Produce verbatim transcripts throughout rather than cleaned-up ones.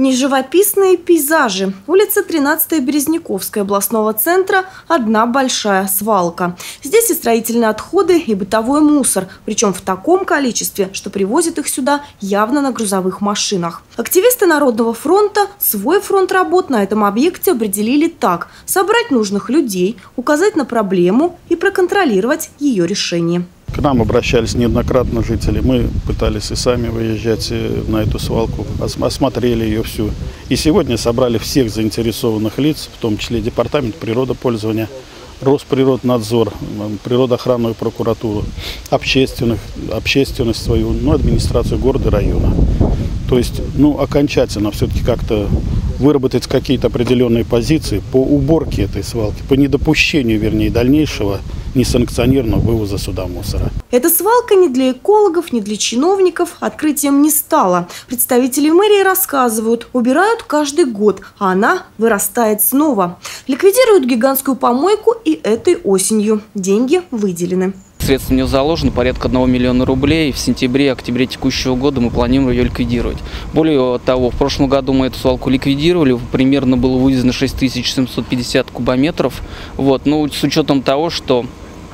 Неживописные пейзажи. Улица тринадцатая Березняковская областного центра – одна большая свалка. Здесь и строительные отходы, и бытовой мусор. Причем в таком количестве, что привозят их сюда явно на грузовых машинах. Активисты Народного фронта свой фронт работ на этом объекте определили так: собрать нужных людей, указать на проблему и проконтролировать ее решение. К нам обращались неоднократно жители. Мы пытались и сами выезжать на эту свалку, осмотрели ее всю. И сегодня собрали всех заинтересованных лиц, в том числе Департамент природопользования, Росприроднадзор, природоохранную прокуратуру, общественных, общественность свою, ну, администрацию города и района. То есть, ну, окончательно все-таки как-то выработать какие-то определенные позиции по уборке этой свалки, по недопущению, вернее, дальнейшего несанкционированного вывоза сюда мусора. Эта свалка ни для экологов, ни для чиновников открытием не стала. Представители мэрии рассказывают, убирают каждый год, а она вырастает снова. Ликвидируют гигантскую помойку и этой осенью. Деньги выделены. Средств в нее заложено порядка одного миллиона рублей. В сентябре-октябре текущего года мы планируем ее ликвидировать. Более того, в прошлом году мы эту свалку ликвидировали. Примерно было вывезено шесть тысяч семьсот пятьдесят кубометров. Вот. Ну, с учетом того, что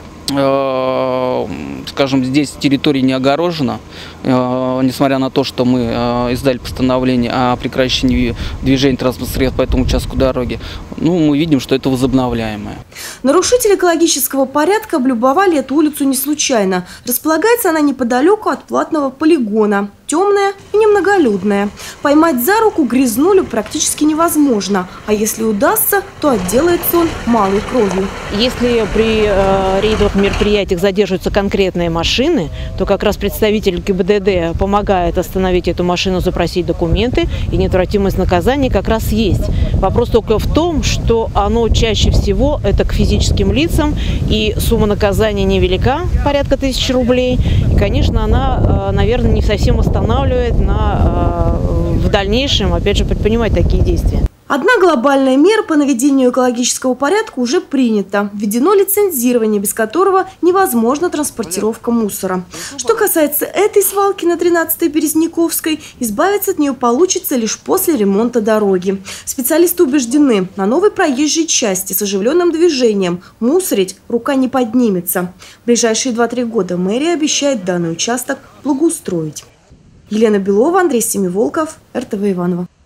э, скажем, здесь территория не огорожена, э, несмотря на то, что мы э, издали постановление о прекращении движения транспортных средств по этому участку дороги, ну, мы видим, что это возобновляемое. Нарушители экологического порядка облюбовали эту улицу не случайно. Располагается она неподалеку от платного полигона. Темная и немноголюдная. Поймать за руку грязнулю практически невозможно. А если удастся, то отделается он малой кровью. Если при э, рейдовых мероприятиях задерживаются конкретные машины, то как раз представитель ГИБДД помогает остановить эту машину, запросить документы, и неотвратимость наказания как раз есть. Вопрос только в том, что оно чаще всего это к физическим лицам, и сумма наказания невелика, порядка тысячи рублей. И, конечно, она, наверное, не совсем останавливает на, в дальнейшем, опять же, предпринимать такие действия. Одна глобальная мера по наведению экологического порядка уже принята. Введено лицензирование, без которого невозможна транспортировка мусора. Что касается этой свалки на тринадцатой Березняковской, избавиться от нее получится лишь после ремонта дороги. Специалисты убеждены, на новой проезжей части с оживленным движением мусорить рука не поднимется. В ближайшие два-три года мэрия обещает данный участок благоустроить. Елена Белова, Андрей Семиволков, эр тэ вэ Иваново.